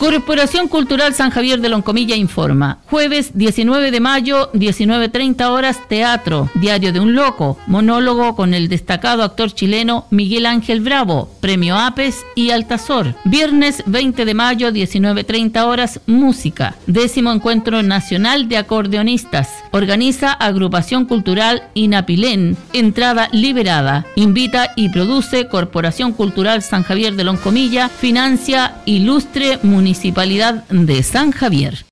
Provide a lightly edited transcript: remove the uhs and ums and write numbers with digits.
Corporación Cultural San Javier de Loncomilla informa. Jueves 19 de mayo, 19:30 horas, teatro, Diario de un Loco, monólogo con el destacado actor chileno Miguel Ángel Bravo, Premio Apes y Altazor. Viernes 20 de mayo, 19:30 horas, música, 10º Encuentro Nacional de Acordeonistas. Organiza Agrupación Cultural Inapilén, entrada liberada. Invita y produce Corporación Cultural San Javier de Loncomilla, financia Ilustre Municipalidad de San Javier.